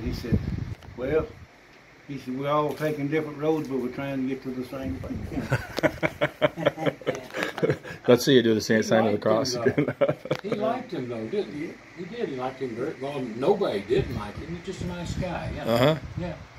he said, well, he said, we're all taking different roads, but we're trying to get to the same thing. Let's see you do the same sign of the cross. He liked him though, didn't he? He did. He liked him very well. Nobody didn't like him. He's just a nice guy. Yeah. Uh-huh. Yeah.